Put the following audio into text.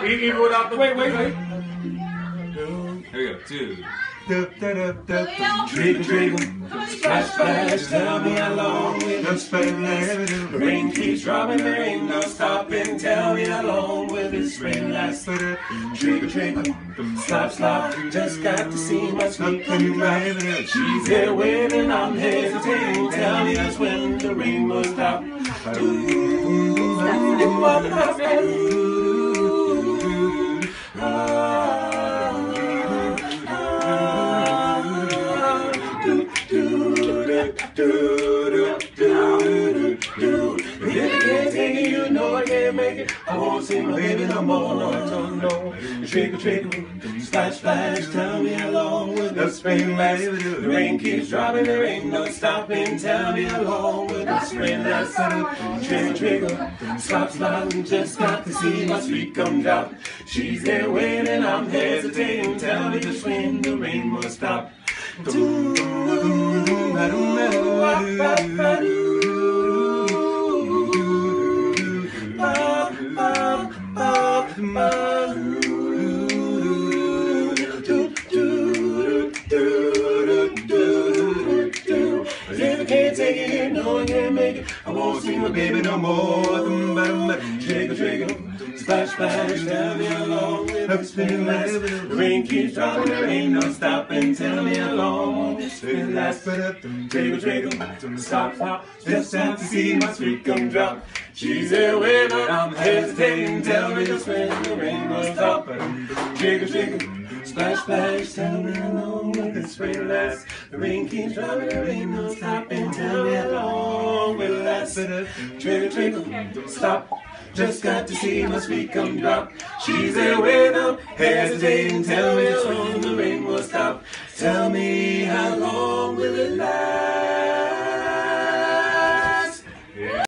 Even without the wait. Here we go. 2. Trickle, trickle, splash, splash, tell me how long will this rain last? The rain keeps dropping, there ain't no stopping. Tell me how long will this rain last? Trickle, trickle, slop, slop, just got to see my sweet coming right. She's there waiting, I'm hesitating. Tell me that's when the rain will stop. If you can't take it, you know I can't make it. I won't see my baby no more, no. Trickle, trickle, splash, splash, tell me how long will this rain last? The rain keeps dropping, there ain't no stopping. Tell me how long will this rain last? Trickle, trickle, slop, slop, just got to see my sweet come drop. She's there waiting, I'm hesitating. Tell me just when the rain will stop. If I can't take it, you know I can't make it. I won't see my baby no more. Trickle, trickle, splash, splash, tell me how long will this rain last? The rain keeps dropping, there ain't no stopping. Tell me how long will this rain last? Trickle, trickle, stop, stop, just have to see my sweet come drop. She's there waiting, I'm hesitating. Tell me just when the rain will stop. Trickle, trickle, splash, splash, tell me how long will this rain last? The rain keeps dropping, there ain't no stopping. Tell me how long will it last? Trickle, trickle, stop, just got to see my sweet come drop. She's there waiting, I'm hesitating. Tell me just when the rain will stop. Tell me how long